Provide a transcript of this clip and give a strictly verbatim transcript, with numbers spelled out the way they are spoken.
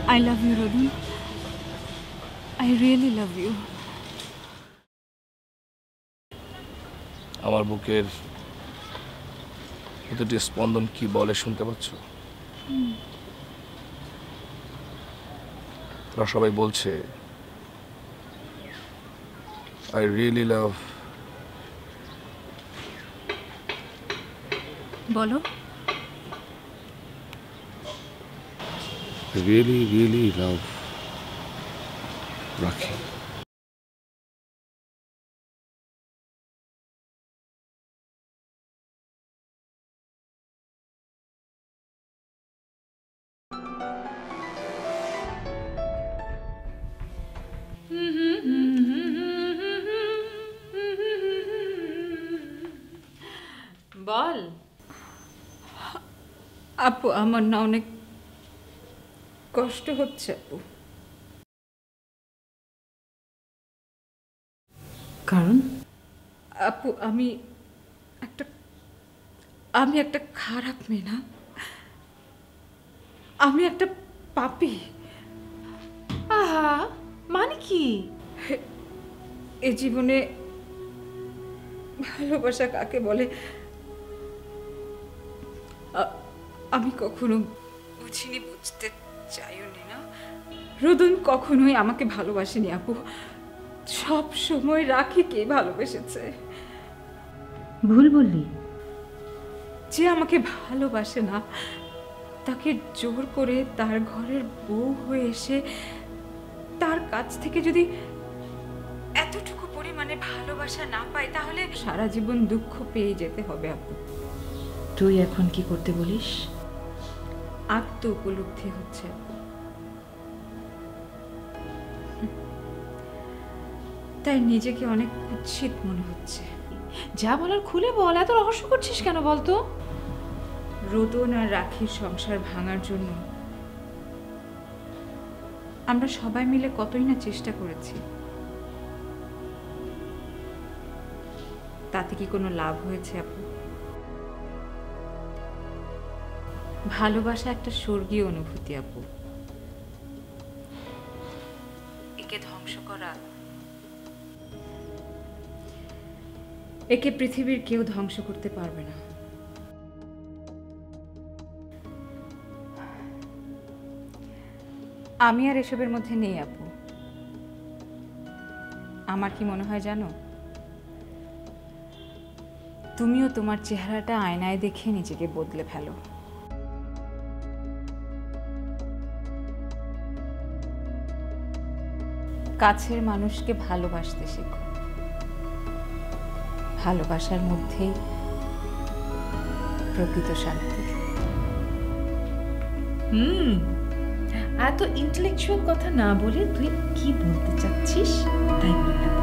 I love you, Rodun. I really love you. আমার বুকের প্রতিটি স্পন্দন কি বলে শুনতে পাচ্ছ? তারা সবাই বলছে I really love. বলো। I really, really love Rakhi. বল। আপু আমার না অনেক কষ্ট হচ্ছে আপু। কারণ? আপু আমি একটা আমি একটা খারাপ মেয়ে না, আমি একটা পাপী। আহা, মানে কি? এই জীবনে ভালোবাসা কাকে বলে আমি কখনো বুঝিনি, বুঝতে চাইনি না। রোদন কখনোই আমাকে ভালোবাসেনি আপু, সব সময় রাখিকে ভালোবেসেছে। ভুল বললি। যে আমাকে ভালোবাসে না তাকে জোর করে তার ঘরের বউ হয়ে এসে তার কাছ থেকে যদি এতটুকু পরিমাণে ভালোবাসা না পায় তাহলে সারা জীবন দুঃখ পেয়ে যেতে হবে আপু। তুই এখন কি করতে বলিস? আত্ম উপলব্ধি হচ্ছে আপু, তাই নিজেকে অনেক কুৎসিত মনে হচ্ছে। যা বলার খুলে বল, এত রহস্য করছিস কেন বলতো? রোদন আর রাখির সংসার ভাঙার জন্য আমরা সবাই মিলে কতই না চেষ্টা করেছি, তাতে কি কোনো লাভ হয়েছে আপু? ভালোবাসা একটা স্বর্গীয় অনুভূতি আপু, একে ধ্বংস করা, একে পৃথিবীর কেউ ধ্বংস করতে পারবে না। আমি আর এসবের মধ্যে নেই আপু। আমার কি মনে হয় জানো, তুমিও তোমার চেহারাটা আয়নায় দেখে নিজেকে বদলে ফেলো। কাছের মানুষকে ভালোবাসতে শেখো, ভালোবাসার মধ্যেই প্রকৃত শান্তি। হুম, এত ইন্টেলেকচুয়াল কথা না বলে তুই কি বলতে চাচ্ছিস তাই বললাম।